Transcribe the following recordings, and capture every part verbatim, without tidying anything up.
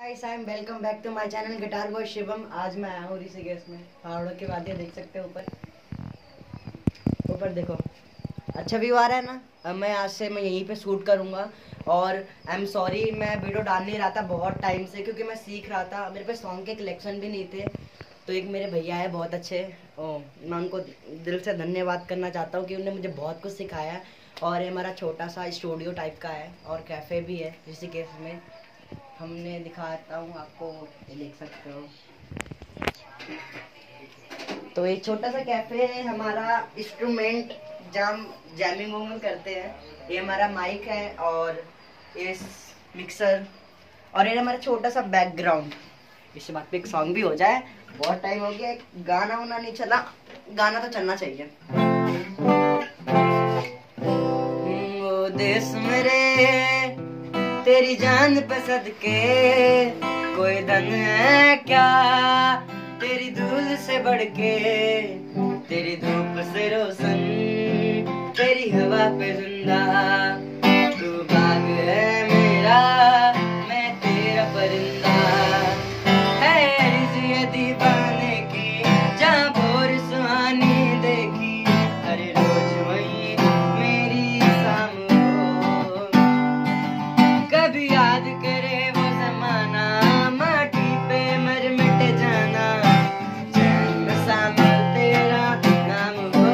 Guys I am welcome back to my channel guitar boy Shivam. आज मैं आया हूँ ऋषिकेश में। पहाड़ों की वादियाँ देख सकते हो, ऊपर ऊपर देखो, अच्छा व्यू आ रहा है ना। अब मैं आज से मैं यहीं पे शूट करूँगा और आई एम सॉरी मैं वीडियो डाल नहीं रहा था बहुत टाइम से, क्योंकि मैं सीख रहा था। मेरे पे सॉन्ग के कलेक्शन भी नहीं थे। तो एक मेरे भैया है बहुत अच्छे, ओ मैं उनको दिल से धन्यवाद करना चाहता हूँ कि उन्होंने मुझे बहुत कुछ सिखाया है। और ये हमारा छोटा सा स्टूडियो टाइप का है और कैफ़े भी है ऋषिकेश में। हमने दिखाता हूँ आपको, ये देख सकते हो। तो एक छोटा सा कैफे है, हमारा इंस्ट्रूमेंट जाम जैमिंग वूमिंग करते हैं। ये हमारा माइक है और ये मिक्सर और ये हमारा छोटा सा बैकग्राउंड। इसके बाद पे एक सॉन्ग भी हो जाए। बहुत टाइम हो गया, गाना वाना नहीं चला, गाना तो चलना चाहिए। ओ देश मेरे तेरी जान पे सदके कोई धन है क्या, तेरी धूल से बढ़ के, तेरी धूप से रोशन, तेरी हवा पे जिंदा। तू बाग है मेरा, मैं तेरा परिंदा। है अर्ज़ ये दीवाने की, जहाँ भोर सुहानी देखी, हर रोज वही मेरी शाम हो। कभी याद करे वो जमाना, माटी पे मर मिट जाना, चैन शामिल तेरा नाम हो।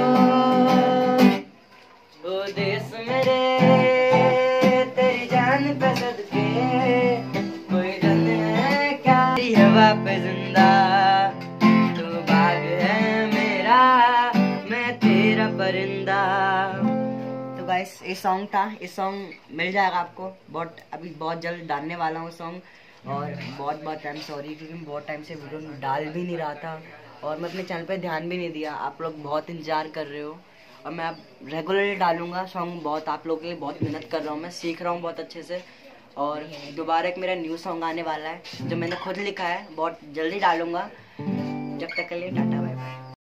ओ देश मेरे तेरी जान पे सदके कोई धन है क्या, तेरी हवा पे जिंदा। तू बाग है मेरा, मैं तेरा परिंदा। तो गाइस ये सॉन्ग था, ये सॉन्ग मिल जाएगा आपको बहुत, अभी बहुत जल्द डालने वाला हूँ सॉन्ग। और बहुत बहुत टाइम सॉरी, क्योंकि मैं बहुत टाइम से वीडियो डाल भी नहीं रहा था और मैं अपने चैनल पे ध्यान भी नहीं दिया। आप लोग बहुत इंतजार कर रहे हो और मैं अब रेगुलरली डालूंगा सॉन्ग। बहुत आप लोगों के लिए बहुत मेहनत कर रहा हूँ, मैं सीख रहा हूँ बहुत अच्छे से। और दोबारा एक मेरा न्यू सॉन्ग आने वाला है जो मैंने खुद लिखा है, बहुत जल्दी डालूंगा। जब तक के लिए टाटा।